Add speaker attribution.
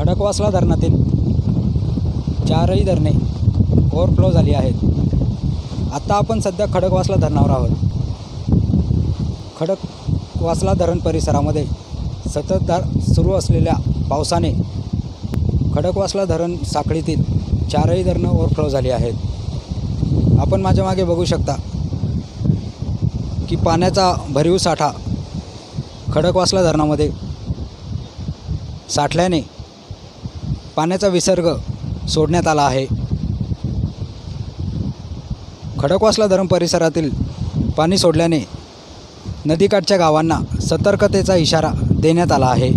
Speaker 1: खडकवासला धरणातील चारही धरणे ओव्हरफ्लो झाली आहेत। आता आपण सध्या खडकवासला धरणावर आहोत। खडकवासला धरण परिसरामध्ये सततधार सुरू असलेल्या पावसाने खडकवासला धरण साखळीतील चारही धरणं ओव्हरफ्लो झाली आहेत। आपण माझ्या मागे बघू शकता की पाण्याचा भरीव साठा खडकवासला धरणामध्ये साठल्याने पाण्याचा विसर्ग सोडण्यात आला आहे। खडकवासला धरण परिसरातील पाणी सोडल्याने नदीकाठच्या गावांना सतर्कतेचा इशारा देण्यात आला आहे।